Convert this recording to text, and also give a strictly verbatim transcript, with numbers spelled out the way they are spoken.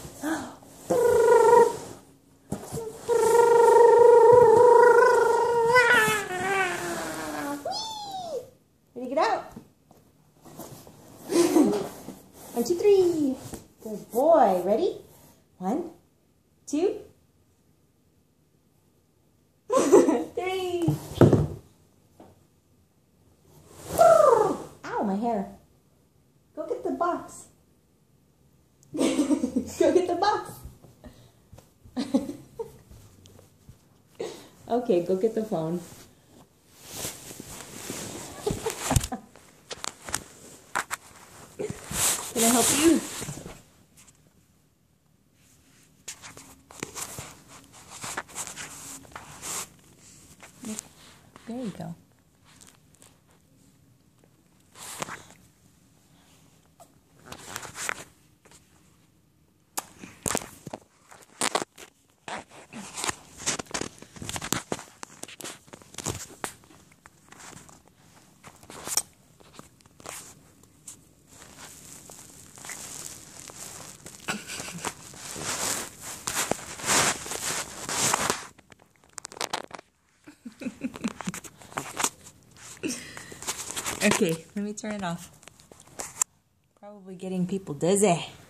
Ready to get out? One, two, three. Good boy. Ready? One, two, three. Ow, my hair. Go get the box. Go get the box. Okay, go get the phone. Can I help you? There you go. Okay, let me turn it off. Probably getting people dizzy.